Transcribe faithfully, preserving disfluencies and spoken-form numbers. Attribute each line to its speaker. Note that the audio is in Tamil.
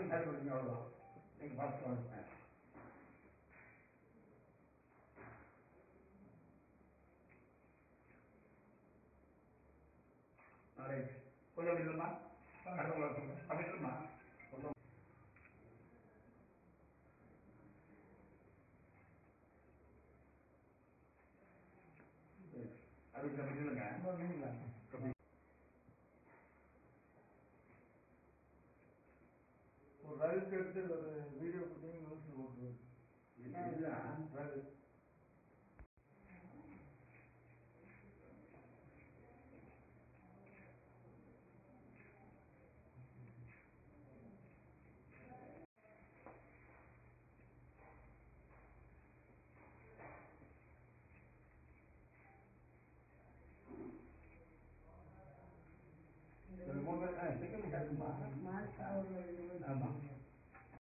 Speaker 1: அப்படி சரி கொடுங்க அவ்வளோதான். நீங்கள் பார்த்துக்கோங்க. நாளைக்கு கொஞ்சம் இல்லைம்மா அப்படி இல்லைம்மா கொஞ்சம் அதுக்கு அப்படி இல்லைங்க.
Speaker 2: ஒரு ரயிலுக்கு எடுத்து ஒரு வீடியோ கொடுத்தீங்க நியூஸில் போட்டுருவோம்.
Speaker 1: என்ன இதுதான்
Speaker 2: ரயில்
Speaker 1: மூணு பேர் சிக்கன் கிடைக்குமா?